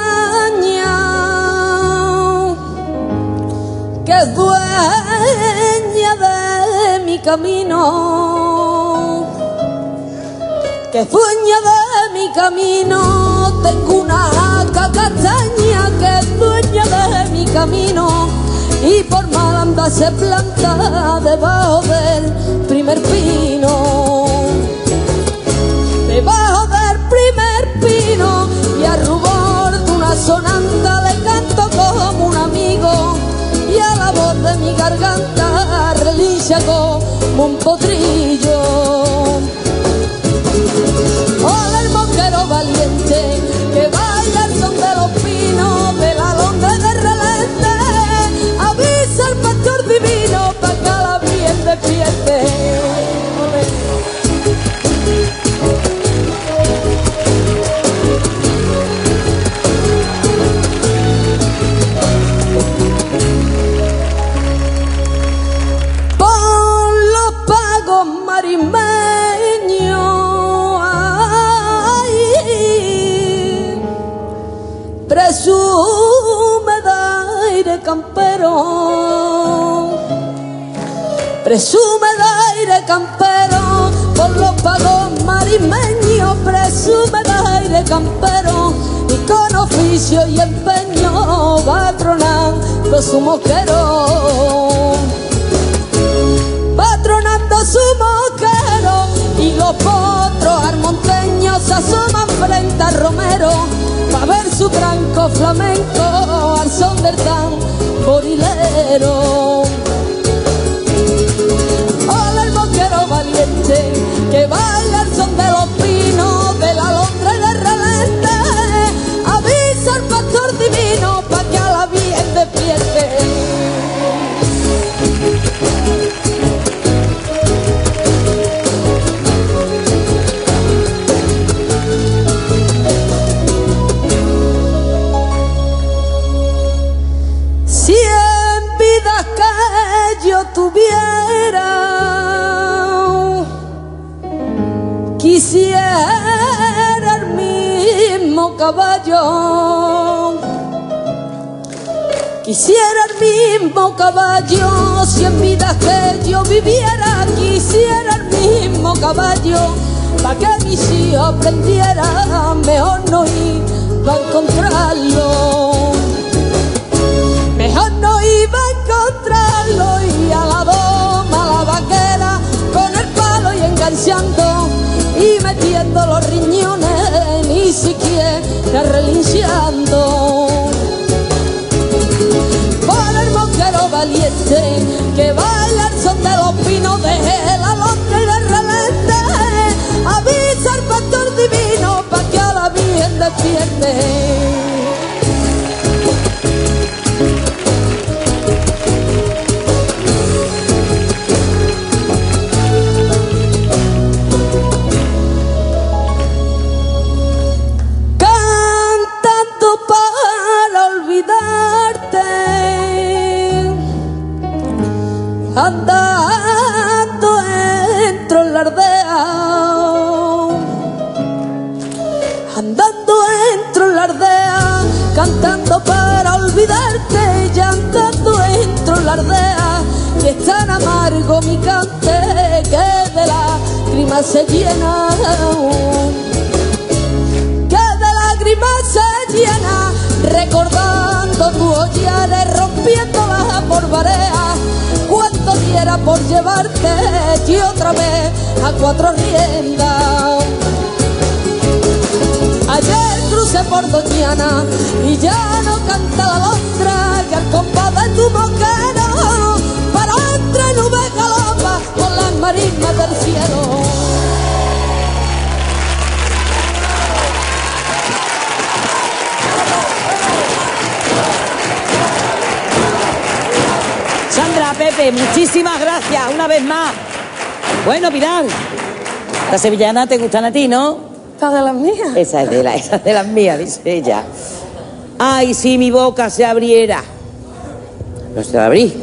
que es dueña de mi camino, que es dueña de mi camino. Tengo una castaña que es dueña de mi camino y por mal anda se planta debajo del primer pino, debajo del primer pino, y al rubor de una sonanta le canto como un amigo, y a la voz de mi garganta relincha como un potrillo. Hola el moquero valiente que baila el son de los pinos, de la londe de relente, avisa al pastor divino pa' que a la bien despierte. Presume de aire campero, presume de aire campero, por los pagos marimeños, presume de aire campero, y con oficio y empeño va tronando su moquero, va tronando su moquero, y los potros armonteños se asoman frente al romero pa' ver su tranco flamenco al son del tamborilero. Hola el moquero valiente que baila al son de los pinos, de la londra y de relente, avisa al pastor divino pa' que a la bien despierte. Tuviera, quisiera el mismo caballo, quisiera el mismo caballo, si en vida que yo viviera, quisiera el mismo caballo, pa' que mis hijos aprendieran, mejor no iba a encontrarlo, mejor no iba a encontrarlo, y a la doma, la vaquera, con el palo y enganchando, y metiendo los riñones, ni siquiera relinchando. Por el moquero valiente, que baila el son de los pinos, de la lontra y del relente, avisa al pastor divino, pa' que a la bien despierte. Andando entro en la aldea, andando entro en la aldea, cantando para olvidarte, y andando entro en la aldea, y es tan amargo mi cante que de lágrimas se llena, que de lágrimas se llena, recordando tu hollares, rompiéndola por barea, cuánto diera por llevarte y otra vez a cuatro riendas. Ayer crucé por Doñana y ya no canta la alondra, que al compás de tu moquero para otra nube galopa con las marismas del cielo. Pepe, muchísimas gracias una vez más. Bueno, Pilar, las sevillanas te gustan a ti, ¿no? ¿Esta de las mías? Esa es de las mías, dice ella. Ay, si mi boca se abriera. No se va a abrir.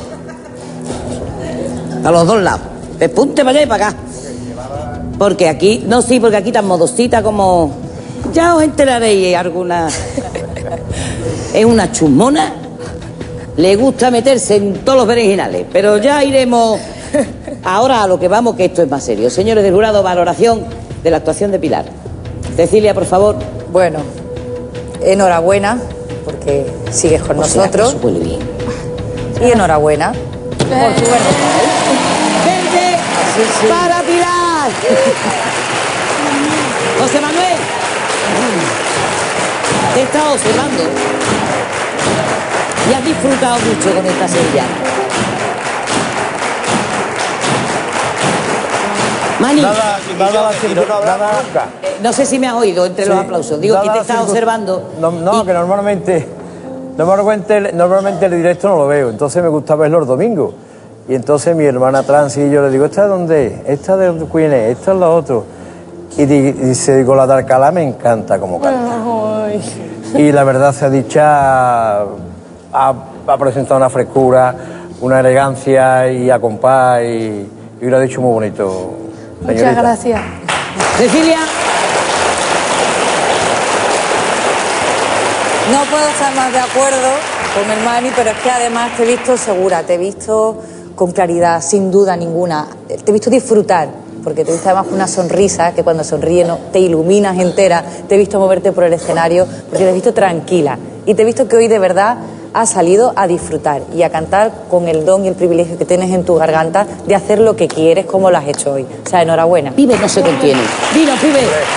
A los dos lados. Despunte para allá y para acá. Porque aquí, no, sí, porque aquí tan modosita como... Ya os enteraréis alguna... Es una chusmona. Le gusta meterse en todos los berenjenales. Pero ya iremos ahora a lo que vamos, que esto es más serio. Señores del jurado, valoración de la actuación de Pilar. Cecilia, por favor. Bueno, enhorabuena, porque sigues con nosotros. Muy bien. Y enhorabuena por tu buen papel. ¡Vente para Pilar! José Manuel, te he estado observando y has disfrutado mucho con esta sevillana. Mani, no sé si me has oído entre los aplausos. Digo que te he estado observando. No, que normalmente el directo no lo veo, entonces me gusta verlo los domingos. Y entonces mi hermana trans y yo le digo, ¿esta de dónde es? ¿Esta de quién es? ¿Esta es la otra? Y dice, digo, la de Alcalá me encanta como canta. Y la verdad se ha dicho, ha presentado una frescura, una elegancia y a compás y lo ha dicho muy bonito, señorita. Muchas gracias. Cecilia. No puedo estar más de acuerdo con el Mani, pero es que además te he visto segura, te he visto con claridad, sin duda ninguna. Te he visto disfrutar, porque te he visto además con una sonrisa que cuando sonríes no, te iluminas entera. Te he visto moverte por el escenario, porque te he visto tranquila. Y te he visto que hoy de verdad has salido a disfrutar y a cantar con el don y el privilegio que tienes en tu garganta de hacer lo que quieres como lo has hecho hoy. O sea, enhorabuena. Pibe no se contiene. Dino, pibe.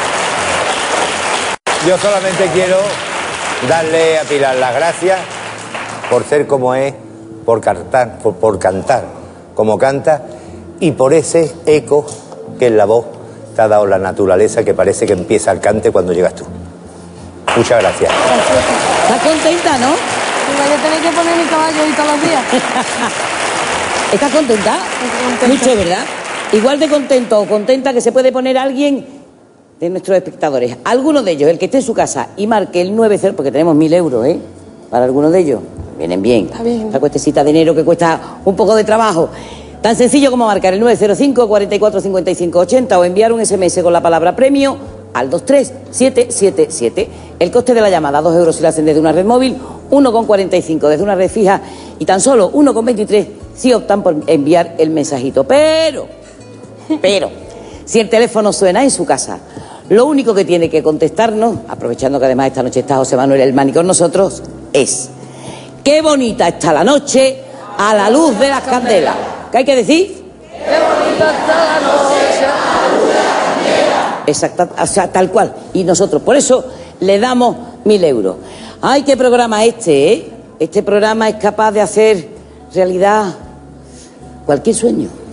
Yo solamente quiero darle a Pilar las gracias por ser como es, por cantar como canta y por ese eco que en la voz te ha dado la naturaleza, que parece que empieza el cante cuando llegas tú. Muchas gracias. ¿Estás contenta, no? Voy a tener que poner mi caballo hoy todos los días. ¿Estás contenta? Mucho, ¿verdad? Igual de contento o contenta que se puede poner alguien de nuestros espectadores. Alguno de ellos, el que esté en su casa y marque el 90, porque tenemos 1000 euros, ¿eh? Para algunos de ellos. Vienen bien. Está bien. Esta cuestecita de enero que cuesta un poco de trabajo. Tan sencillo como marcar el 905 44 55 80 o enviar un SMS con la palabra premio al 23777. El coste de la llamada, 2 euros si la hacen desde una red móvil, 1,45 desde una red fija y tan solo 1,23 si optan por enviar el mensajito. Pero, si el teléfono suena en su casa, lo único que tiene que contestarnos, aprovechando que además esta noche está José Manuel el Mani con nosotros, es: qué bonita está la noche a la luz de las candelas. ¿Qué hay que decir? Qué bonita está la noche a la luz de las candelas. Exacto, o sea, tal cual. Y nosotros por eso le damos 1000 euros. ¡Ay, qué programa este, eh! Este programa es capaz de hacer realidad cualquier sueño.